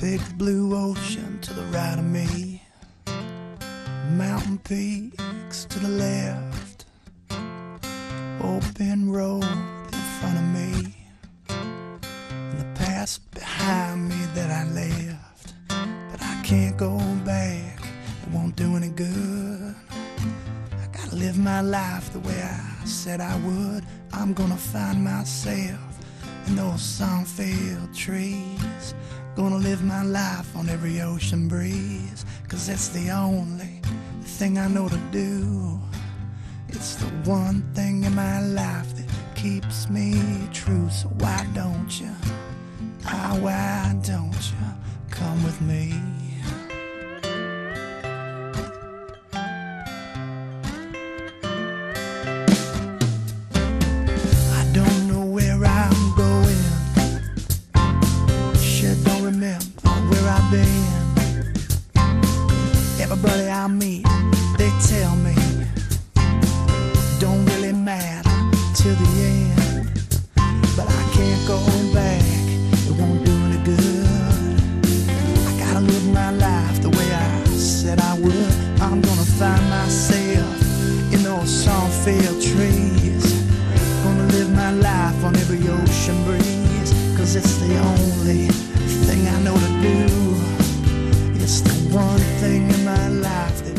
Big blue ocean to the right of me, mountain peaks to the left, open road in front of me, and the past behind me that I left. But I can't go back, it won't do any good. I gotta live my life the way I said I would. I'm gonna find myself in those sun-filled trees, gonna live my life on every ocean breeze, 'cause it's the only thing I know to do. It's the one thing in my life that keeps me true. So why don't you come with me? I don't know where I'm going, sure don't remember where I've been. Everybody I meet, they tell me don't really matter till the end. But I can't go back, it won't do any good. I gotta live my life the way I said I would. I'm gonna find myself in those sun-filled trees, gonna live my life on every ocean breeze, 'cause it's the only thing I know to do. It's the one thing in my life that